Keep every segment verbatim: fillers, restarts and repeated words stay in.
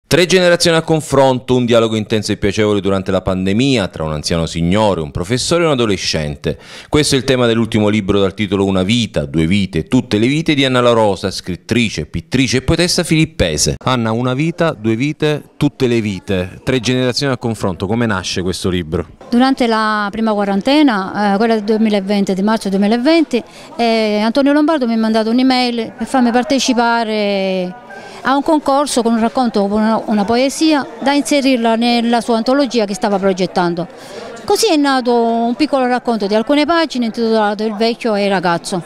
Tre generazioni a confronto, un dialogo intenso e piacevole durante la pandemia tra un anziano signore, un professore e un adolescente. Questo è il tema dell'ultimo libro dal titolo Una vita, due vite, tutte le vite di Anna La Rosa, scrittrice, pittrice e poetessa filippese. Anna, una vita, due vite, tutte le vite, tre generazioni a confronto, come nasce questo libro? Durante la prima quarantena, eh, quella del duemilaventi, di marzo duemilaventi, eh, Antonio Lombardo mi ha mandato un'email per farmi partecipare a un concorso con un racconto, con una, una poesia da inserirla nella sua antologia che stava progettando. Così è nato un piccolo racconto di alcune pagine intitolato Il vecchio e il ragazzo.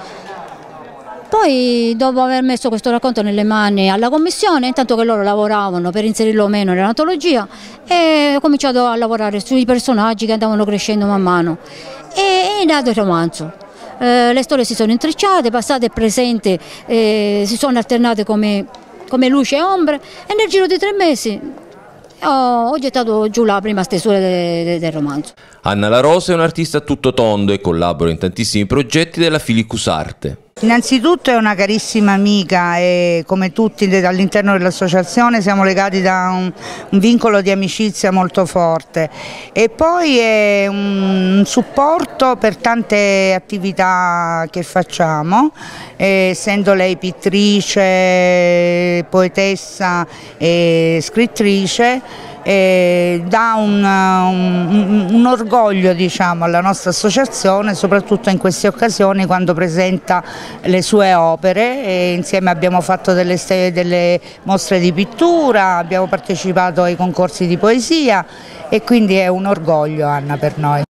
Poi, dopo aver messo questo racconto nelle mani alla commissione, intanto che loro lavoravano per inserirlo o meno nell'antologia, ho cominciato a lavorare sui personaggi che andavano crescendo man mano e è nato il romanzo. Eh, le storie si sono intrecciate, passate e presente eh, si sono alternate come, come luce e ombre e nel giro di tre mesi ho, ho gettato giù la prima stesura de, de, del romanzo. Anna La Rosa è un'artista a tutto tondo e collabora in tantissimi progetti della Filicus Arte. Innanzitutto è una carissima amica e come tutti all'interno dell'associazione siamo legati da un, un vincolo di amicizia molto forte e poi è un supporto per tante attività che facciamo, eh, essendo lei pittrice, poetessa e scrittrice. E dà un, un, un orgoglio, diciamo, alla nostra associazione, soprattutto in queste occasioni quando presenta le sue opere e insieme abbiamo fatto delle, delle mostre di pittura, abbiamo partecipato ai concorsi di poesia e quindi è un orgoglio, Anna, per noi.